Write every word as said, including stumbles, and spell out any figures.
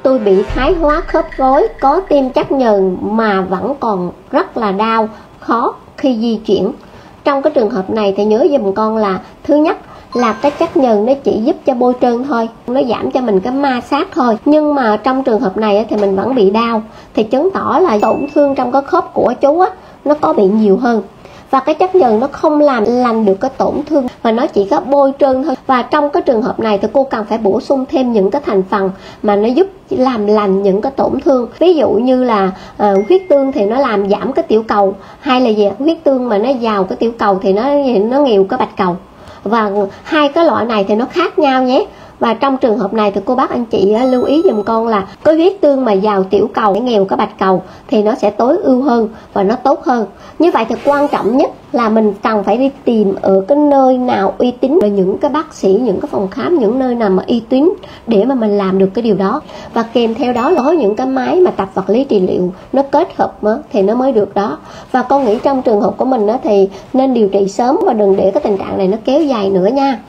Tôi bị thái hóa khớp gối, có tiêm chất nhờn mà vẫn còn rất là đau, khó khi di chuyển. Trong cái trường hợp này thì nhớ giùm con là thứ nhất là cái chất nhờn nó chỉ giúp cho bôi trơn thôi, nó giảm cho mình cái ma sát thôi. Nhưng mà trong trường hợp này thì mình vẫn bị đau, thì chứng tỏ là tổn thương trong cái khớp của chú á, nó có bị nhiều hơn. Và cái chất nhờn nó không làm lành được cái tổn thương, mà nó chỉ có bôi trơn thôi. Và trong cái trường hợp này thì cô cần phải bổ sung thêm những cái thành phần mà nó giúp làm lành những cái tổn thương. Ví dụ như là uh, huyết tương thì nó làm giảm cái tiểu cầu, hay là gì huyết tương mà nó vào cái tiểu cầu thì nó nó nghèo cái bạch cầu. Và hai cái loại này thì nó khác nhau nhé. Và trong trường hợp này thì cô bác anh chị lưu ý dùm con là cái huyết tương mà vào tiểu cầu, nghèo cái bạch cầu thì nó sẽ tối ưu hơn và nó tốt hơn. Như vậy thì quan trọng nhất là mình cần phải đi tìm ở cái nơi nào uy tín, rồi những cái bác sĩ, những cái phòng khám, những nơi nào mà uy tín để mà mình làm được cái điều đó. Và kèm theo đó là có những cái máy mà tập vật lý trị liệu nó kết hợp thì nó mới được đó. Và con nghĩ trong trường hợp của mình thì nên điều trị sớm và đừng để cái tình trạng này nó kéo dài nữa nha.